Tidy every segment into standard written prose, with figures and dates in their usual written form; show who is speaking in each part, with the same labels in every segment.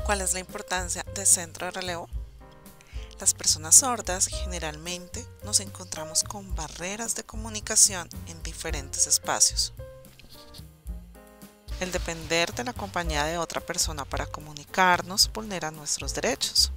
Speaker 1: ¿Cuál es la importancia del centro de relevo? Las personas sordas generalmente nos encontramos con barreras de comunicación en diferentes espacios. El depender de la compañía de otra persona para comunicarnos vulnera nuestros derechos.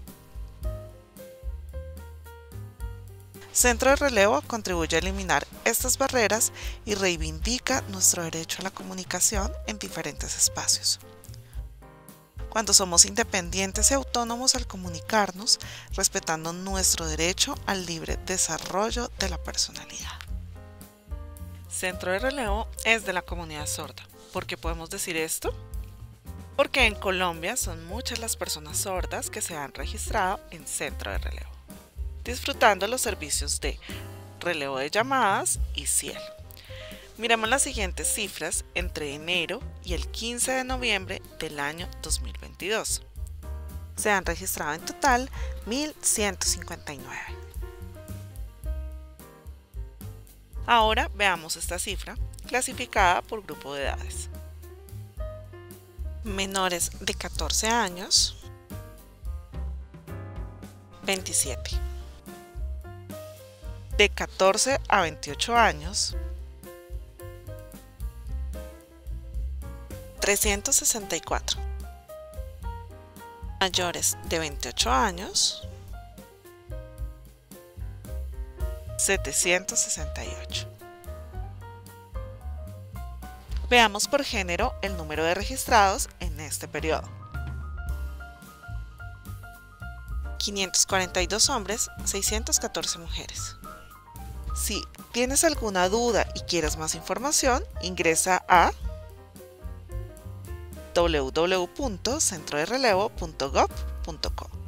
Speaker 1: Centro de relevo contribuye a eliminar estas barreras y reivindica nuestro derecho a la comunicación en diferentes espacios. Cuando somos independientes y autónomos al comunicarnos, respetando nuestro derecho al libre desarrollo de la personalidad. Centro de relevo es de la comunidad sorda. ¿Por qué podemos decir esto? Porque en Colombia son muchas las personas sordas que se han registrado en centro de relevo, disfrutando los servicios de relevo de llamadas y CIEL. Miremos las siguientes cifras entre enero y el 15 de noviembre del año 2022. Se han registrado en total 1.159. Ahora veamos esta cifra clasificada por grupo de edades. Menores de 14 años, 27. De 14 a 28 años, 364. Mayores de 28 años, 768. Veamos por género el número de registrados en este periodo. 542 hombres, 614 mujeres. Si tienes alguna duda y quieres más información, ingresa a www.centroderelevo.gov.co.